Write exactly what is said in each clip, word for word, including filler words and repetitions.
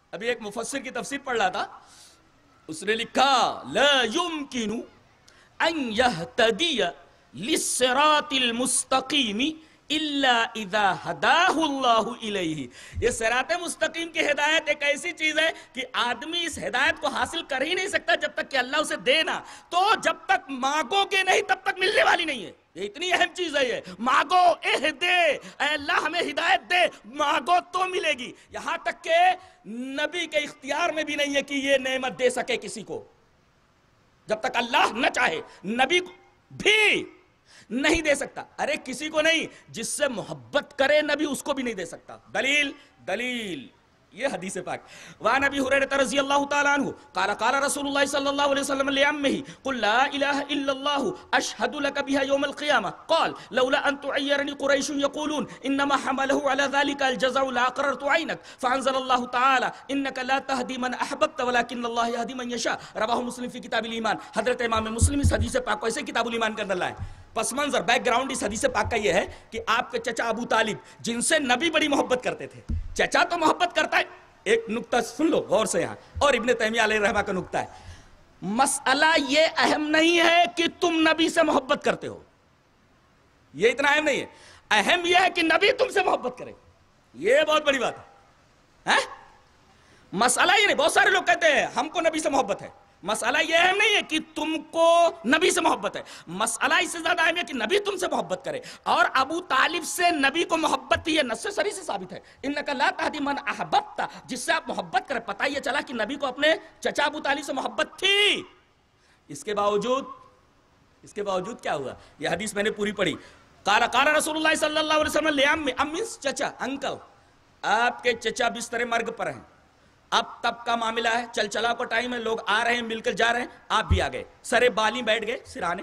ابھی ایک مفسر کی تفسیر پڑھ رہا تھا، اس نے لکھا لا يمكن ان يهتدي للصراط المستقیم الا اذا ہداہ اللہ الیہ. یہ صراط مستقیم کی ہدایت ایک ایسی چیز ہے کہ آدمی اس ہدایت کو حاصل کر ہی نہیں سکتا جب تک کہ اللہ اسے دے نہ. تو جب تک مانگو گے نہیں تب تک ملنے والی نہیں ہے. یہ اتنی اہم چیز ہے. یہ مانگو اہدے، اے اللہ ہمیں ہدایت دے، مانگو تو ملے گی. یہاں تک کہ نبی کے اختیار میں بھی نہیں ہے کہ یہ نعمت دے سکے کسی کو جب تک اللہ نہ چاہے. نبی بھی نہیں دے سکتا. ارے کسی کو نہیں، جس سے محبت کرے نبی اس کو بھی نہیں دے سکتا. دلیل دلیل یہ حدیث پاک. وعن ابی ہریرہ رضی اللہ تعالی عنہ قال قال رسول اللہ صلی اللہ علیہ وسلم لعمه قل لا الہ الا اللہ اشہد لک بها یوم القیامہ قال لولا ان تعیرنی قریش یقولون انما حمله على ذلك الجزع لاقررت عینک فانزل اللہ تعالی انک لا تهدی من احببت ولكن اللہ یهدی من یشاء. رواہ مسلم فی کتاب الایمان. حضرت امام مسلم اس حدیث پاک کو ایسے کتاب الایمان کے اندر لائے. پس منظر بیک گراؤنڈ اس حدیث پاک کا یہ ہے کہ آپ کے چچا ابو طالب جن سے نبی بڑی محبت کرتے تھے، چچا تو محبت کرتا ہے. ایک نکتہ سن لو غور سے یہاں، اور ابن تیمیہ علیہ رحمہ کا نکتہ ہے. مسئلہ یہ اہم نہیں ہے کہ تم نبی سے محبت کرتے ہو، یہ اتنا اہم نہیں ہے. اہم یہ ہے کہ نبی تم سے محبت کرے. یہ بہت بڑی بات ہے. مسئلہ یہ نہیں. بہت سارے لوگ کہتے ہیں ہم کو نبی سے محبت ہے. مسئلہ یہ اہم نہیں ہے کہ تم کو نبی سے محبت ہے. مسئلہ اس سے زیادہ اہم ہے کہ نبی تم سے محبت کرے. اور ابو طالب سے نبی کو محبت تھی، یہ نص صریح سے ثابت ہے. انک لا تہدی من احببت، جس سے آپ محبت کرے. پتہ یہ چلا کہ نبی کو اپنے چچا ابو طالب سے محبت تھی. اس کے باوجود اس کے باوجود کیا ہوا؟ یہ حدیث میں نے پوری پڑھی. قال قال رسول اللہ صلی اللہ علیہ وسلم لعم، ام مینس چچا، انکل. آپ کے چچا بستر مرگ پر ہیں. اب تب کا معاملہ ہے، چل چلا کو ٹائم ہے، لوگ آ رہے ہیں، مل کر جا رہے ہیں. آپ بھی آ گئے، سرے بالی بیٹھ گئے سرانے.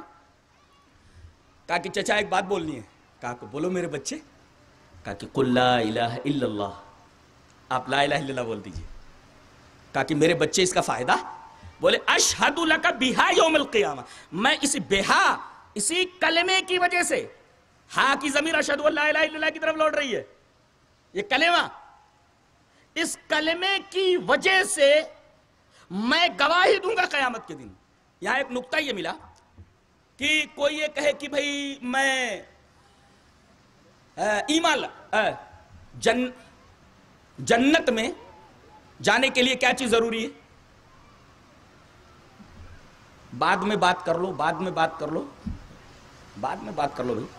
کہا کہ چچا ایک بات بولنی ہے. کہا کہ بولو میرے بچے. کہا کہ قل لا الہ الا اللہ. آپ لا الہ الا اللہ بول دیجئے. کہا کہ میرے بچے اس کا فائدہ. بولے اشہد لک بہا یوم القیامہ. میں اسی بہا، اسی کلمے کی وجہ سے، ہاں کی ضمیر اشہد لا الہ الا اللہ کی طرف لوٹ رہی ہے. یہ کلمہ، اس کلمے کی وجہ سے میں گواہی دوں گا قیامت کے دن. یہاں ایک نقطہ یہ ملا کہ کوئی یہ کہے کہ بھئی میں ایمان جن جنت میں جانے کے لیے کیا چیز ضروری ہے؟ بعد میں بات کر لو، بعد میں بات کر لو، بعد میں بات کر لو بھائی.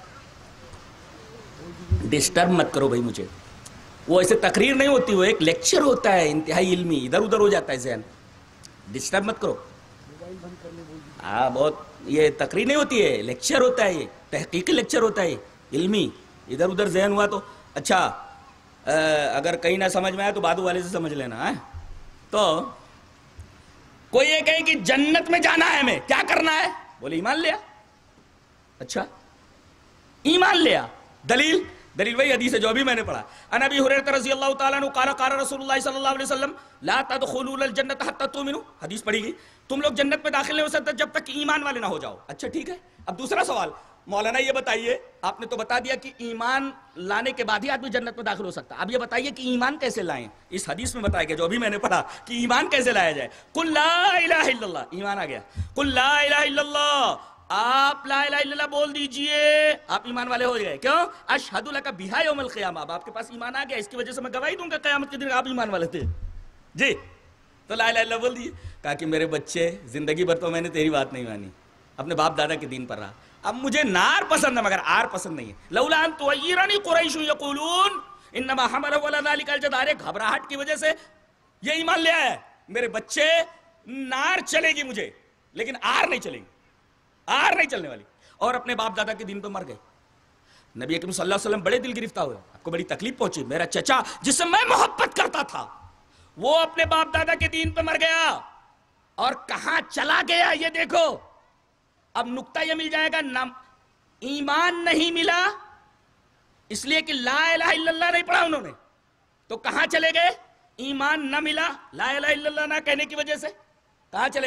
ڈسٹرب مت کرو بھائی مجھے. وہ ایسے تقریر نہیں ہوتی، وہ ایک لیکچر ہوتا ہے انتہائی علمی. ادھر ادھر ہو جاتا ہے ذہن. ڈسٹرب مت کرو. ہاں بہت، یہ تقریر نہیں ہوتی ہے، لیکچر ہوتا ہے. یہ تحقیقی لیکچر ہوتا ہے علمی. ادھر ادھر ذہن ہوا تو اچھا، اگر کہیں نہ سمجھ میں آیا تو بادو والے سے سمجھ لینا ہے. تو کوئی یہ کہے کہ جنت میں جانا ہے، ہمیں کیا کرنا ہے؟ بولے ایمان لیا. اچھا ایمان لیا. دلیل دلیل وہی حدیث ہے جو ابھی میں نے پڑھا. ان ابی ہریرہ رضی اللہ تعالیٰ عنہ قال قال رسول اللہ صلی اللہ علیہ وسلم لا تدخلوا الجنۃ حتى تؤمنوا. حدیث پڑھی گئی. تم لوگ جنت میں داخل نہیں ہو سکتے جب تک کہ ایمان والے نہ ہو جاؤ. اچھا ٹھیک ہے. اب دوسرا سوال، مولانا یہ بتائیے، آپ نے تو بتا دیا کہ ایمان لانے کے بعد ہی آدمی جنت میں داخل ہو سکتا. اب یہ بتائیے کہ ایمان کیسے لائیں؟ اس حدیث میں بتایا گیا جو ابھی میں نے پڑھا کہ ایمان کیسے لایا جائے. قل لا الہ الا اللہ، ایمان آ گیا. قل لا الہ الا اللہ، آپ لا الہ الا اللہ بول دیجئے، آپ ایمان والے ہو گئے. کیوں؟ اشہد لک بہا یوم القیامہ. اب آپ کے پاس ایمان آ گیا، اس کی وجہ سے میں گواہی دوں گا قیامت کے دن آپ ایمان والے تھے. جی تو لا الہ الا اللہ بول دیجئے. کہا کہ میرے بچے زندگی بھر تو میں نے تیری بات نہیں مانی، اپنے باپ دادا کے دین پر رہا. اب مجھے نار پسند ہے مگر آر پسند نہیں ہے. لولا ان تعیرنی قریش یقولون انما حملہ علی ذلک الجزع. گھبراہٹ کی وجہ سے یہ ایمان لے آیا ہے. میرے بچے، نار چلے گی مجھے لیکن آر نہیں چلے گی، آر نہیں چلنے والی. اور اپنے باپ دادا کے دین پہ مر گئے. نبی اکرم صلی اللہ علیہ وسلم بڑے دل گرفتہ ہوئے، آپ کو بڑی تکلیف پہنچی. میرا چچا جس سے میں محبت کرتا تھا وہ اپنے باپ دادا کے دین پہ مر گیا، اور کہاں چلا گیا یہ دیکھو. اب نقطہ یہ مل جائے گا، نام ایمان نہیں ملا اس لیے کہ لا الہ الا اللہ نہیں پڑھا انہوں نے. تو کہاں چلے گئے؟ ایمان نہ ملا لا الہ الا اللہ نہ کہنے کی وجہ سے. کہاں چلے گئے؟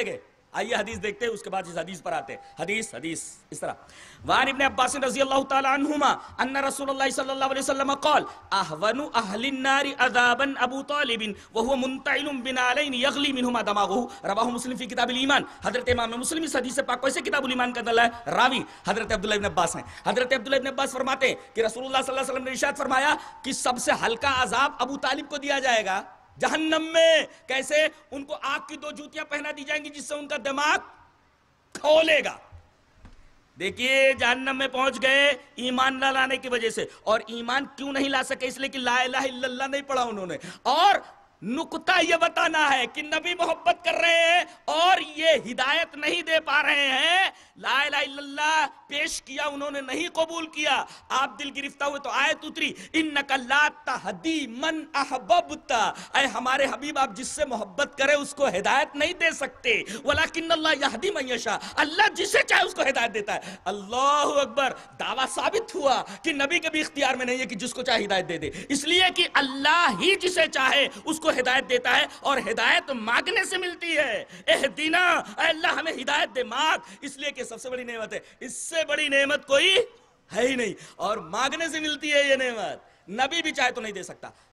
آئیے حدیث دیکھتے ہیں، اس کے بعد اس حدیث پر آتے ہیں. حدیث حدیث اس طرح وعن ابن عباس رضی اللہ تعالی عنہما ان رسول اللہ صلی اللہ علیہ وسلم قال اہون اہل النار عذابا ابو طالب وهو منتعل بنعلین یغلی منہما دماغه رواہ مسلم فی کتاب الایمان. حضرت امام مسلم اس حدیث پاک کو ایسے کتاب الایمان کا دلائل ہے، راوی حضرت عبداللہ ابن عباس ہیں. حضرت عبداللہ ابن عباس فرماتے ہیں کہ رسول اللہ صلی اللہ علیہ وسلم نے ارشاد فرمایا کہ سب سے ہلکا عذاب ابو طالب کو دیا جائے گا جہنم میں. کیسے؟ ان کو آگ کی دو جوتیاں پہنا دی جائیں گی جس سے ان کا دماغ کھولے گا. دیکھیے جہنم میں پہنچ گئے ایمان نہ لانے کی وجہ سے. اور ایمان کیوں نہیں لا سکے؟ اس لیے کہ لا الہ الا اللہ نہیں پڑھا انہوں نے. اور نقطہ یہ بتانا ہے کہ نبی محبت کر رہے ہیں اور یہ ہدایت نہیں دے پا رہے ہیں. لا الہ الا اللہ پیش کیا انہوں نے نہیں قبول کیا. آپ دل گرفتہ ہوئے تو آیت اتری انک لا تہدی من احببت، اے ہمارے حبیب آپ جس سے محبت کرے اس کو ہدایت نہیں دے سکتے. ولکن اللہ یہدی من یشاء، اللہ جسے چاہے اس کو ہدایت دیتا ہے. اللہ اکبر. دعویٰ ثابت ہوا کہ نبی کے بھی اختیار میں نہیں ہے کہ جس کو چاہے ہدایت دے دے، اس لیے کہ اللہ ہی جسے چاہے اس کو ہدایت دیتا ہے اور ہدایت مانگنے سے ملتی ہے. اہدنا، اے اللہ ہمیں ہدایت دے، مانگ. اس لیے کہ سب سے بڑی نعمت ہے، اس سے بڑی نعمت کوئی ہے ہی نہیں، اور مانگنے سے ملتی ہے یہ نعمت. نبی بھی چاہے تو نہیں دے سکتا.